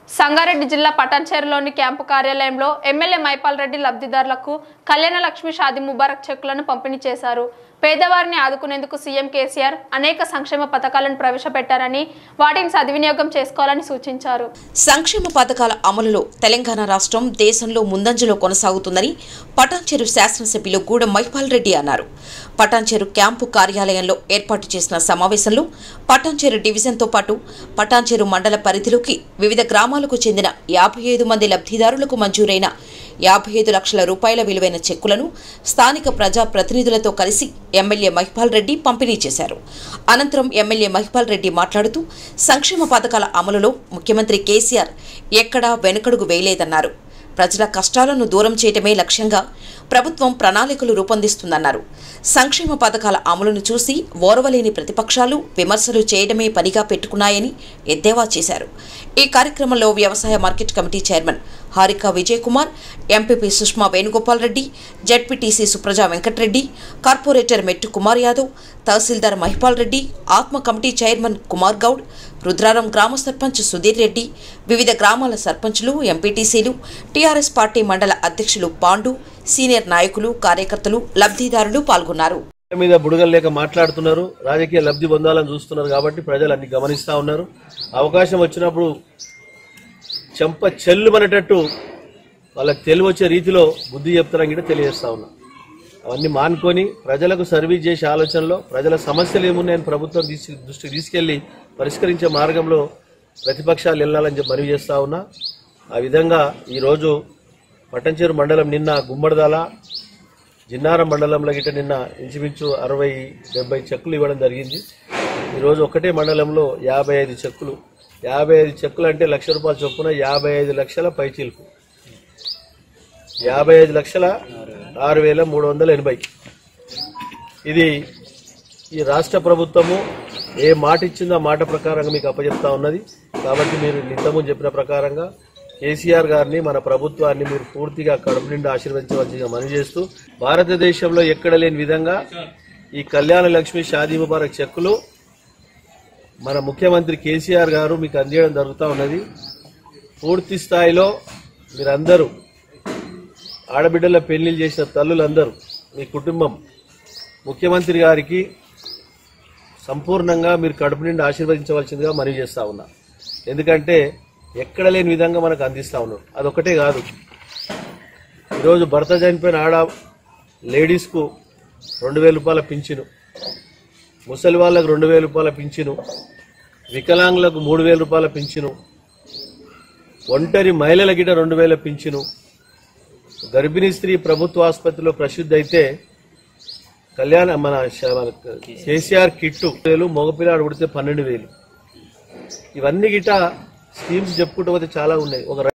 సంగారెడ్డి జిల్లా పటాన్చెరులోని క్యాంపు కార్యాలయంలో ఎమ్మెల్యే మైపాల్ రెడ్డి లబ్ధిదారులకు కళ్యాణ లక్ష్మి షాదీ ముబారక్ చెక్కులను పంపిణీ చేశారు. పేదవారిని ఆదుకునేందుకు సీఎం కేసీఆర్ అనేక సంక్షేమ పథకాలను ప్రవేశపెట్టారని వాటిని సద్వినియోగం చేసుకోవాలని సూచించారు. సంక్షేమ పథకాల అమలులో తెలంగాణ రాష్ట్రం దేశంలో ముందంజలో కొనసాగుతుందని పటాన్చెరు శాసనసభ్యులు గూడెం మైపాల్ రెడ్డి అన్నారు. పటాన్చెరు క్యాంపు కార్యాలయంలో ఏర్పాటు చేసిన సమావేశంలో పటాన్చెరు డివిజన్తో పాటు పటాన్చెరు మండల పరిధిలోకి వివిధ గ్రామాలకు చెందిన 55 మంది లబ్ధిదారులకు మంజూరైన 55 లక్షల రూపాయల విలువైన చెక్కులను స్థానిక ప్రజా ప్రతినిధులతో కలిసి ఎమ్మెల్యే మైపాల్ రెడ్డి పంపిణీ చేశారు. అనంతరం ఎమ్మెల్యే మైపాల్ రెడ్డి మాట్లాడుతూ సంక్షేమ పథకాల అమలులో ముఖ్యమంత్రి కేసీఆర్ ఎక్కడా వెనుకడుగు వేయలేదన్నారు. ప్రజల కష్టాలను దూరం చేయటమే లక్ష్యంగా ప్రభుత్వం ప్రణాళికలు రూపొందిస్తుందన్నారు. సంక్షేమ పథకాల అమలును చూసి ఓర్వలేని ప్రతిపక్షాలు విమర్శలు చేయడమే పనిగా పెట్టుకున్నాయని ఎద్దేవా చేశారు. ఈ కార్యక్రమంలో వ్యవసాయ market committee chairman Harika Vijay Kumar, MPP Sushma Venugopal Reddy, ZPTC Supraja Venkatareddy, corporator Mettu Kumar Yadav, తహసీల్దార్ మహిపాల్ రెడ్డి, ఆత్మ కమిటీ చైర్మన్ కుమార్ గౌడ్, రుద్రారం గ్రామ సర్పంచ్ సుధీర్ రెడ్డి, వివిధ గ్రామాల సర్పంచులు, ఎంపీటీసీలు, టీఆర్ఎస్ పార్టీ మండల అధ్యక్షులు పాండు, సీనియర్ నాయకులు, కార్యకర్తలు, లబ్ధిదారులు పాల్గొన్నారు. మీద బుడగలు లేక మాట్లాడుతున్నారు, రాజకీయ లబ్ధి పొందాలని చూస్తున్నారు కాబట్టి ప్రజలు అన్ని గమనిస్తా ఉన్నారు. అవకాశం వచ్చినప్పుడు చెంప చెల్లుమనేటట్టు వాళ్ళకి తెలివచ్చే రీతిలో బుద్ధి చెప్తారని కూడా తెలియజేస్తా ఉన్నా. అవన్నీ మానుకొని ప్రజలకు సర్వీస్ చేసే ఆలోచనలో ప్రజల సమస్యలు ఏమున్నాయని ప్రభుత్వం దృష్టికి తీసుకెళ్లి పరిష్కరించే మార్గంలో ప్రతిపక్షాలు వెళ్ళాలని చెప్పి మనవి చేస్తా ఉన్నా. ఆ విధంగా ఈరోజు పటాన్చెరు మండలం నిన్న గుమ్మడిదాల, జిన్నారం మండలంలో గిట్ట నిన్న ఇంచుమించు 60-70 చెక్కులు ఇవ్వడం జరిగింది. ఈరోజు ఒకటే మండలంలో 55 చెక్కులు. 55 చెక్కులు అంటే ₹1,00,000 చొప్పున 55 లక్షల పైచీలకు 55,06,380. ఇది ఈ రాష్ట్ర ప్రభుత్వము ఏ మాట ఇచ్చిందో ఆ మాట ప్రకారంగా మీకు అప్పచెప్తా ఉన్నది. కాబట్టి మీరు ఇంతకుముందు చెప్పిన ప్రకారంగా కేసీఆర్ గారిని, మన ప్రభుత్వాన్ని మీరు పూర్తిగా కడుపు నిండా ఆశీర్వదించవలసిందిగా మనవి చేస్తూ, భారతదేశంలో ఎక్కడ లేని విధంగా ఈ కళ్యాణ లక్ష్మి షాదీ ముబారక్ చెక్కులు మన ముఖ్యమంత్రి కేసీఆర్ గారు మీకు అందించడం జరుగుతూ ఉన్నది. పూర్తి స్థాయిలో మీరందరూ ఆడబిడ్డల పెళ్లిళ్ళు చేసిన తల్లులందరూ, మీ కుటుంబం ముఖ్యమంత్రి గారికి సంపూర్ణంగా మీరు కడుపు నిండా ఆశీర్వదించవలసిందిగా మనవి చేస్తా ఉన్నా. ఎందుకంటే ఎక్కడ లేని విధంగా మనకు అందిస్తా ఉన్నారు. అదొకటే కాదు, ఈరోజు భర్త చనిపోయిన లేడీస్కు ₹2,000 పింఛను, ముసలి వాళ్ళకు ₹2,000 పింఛను, వికలాంగులకు ₹3,000 పింఛను, ఒంటరి మహిళల గిట 2,000 పింఛను, గర్భిణీ స్త్రీ ప్రభుత్వ ఆసుపత్రిలో ప్రసిద్ధి అయితే మన కేసీఆర్ కిట్టు, మగపిల్లాడు పుడితే 12,000. ఇవన్నీ గిట స్కీమ్స్ చెప్పుకుంటూ పోతే చాలా ఉన్నాయి.